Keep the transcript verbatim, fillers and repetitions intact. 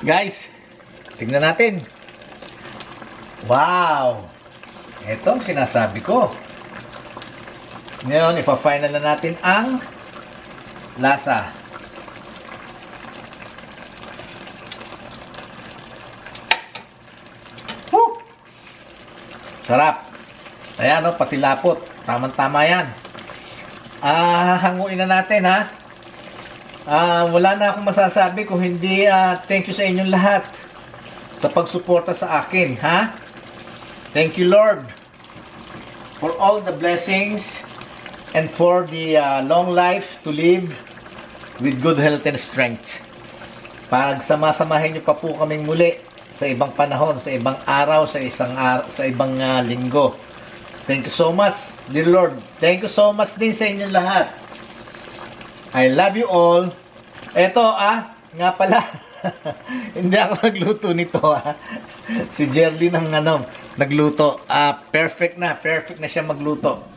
Guys, tingnan natin. Wow! Ito ang sinasabi ko. Ngayon, ipa-final na natin ang lasa. Woo! Sarap. Ayan, no, pati lapot. Tamang-tama yan. Ah, hanguin na natin, ha? Ah, wala na akong masasabi kung hindi uh, thank you sa inyong lahat sa pagsuporta sa akin, ha? Thank you, Lord, for all the blessings and for the uh, long life to live with good health and strength. Pag sama-samahin niyo pa po kaming muli sa ibang panahon, sa ibang araw, sa isang ar sa ibang uh, linggo. Thank you so much, dear Lord. Thank you so much din sa inyong lahat. I love you all. Eto, ah, nga pala. Hindi ako nagluto nito, ah. Si Jerly ng ano, nagluto. Ah, perfect na, perfect na siya magluto.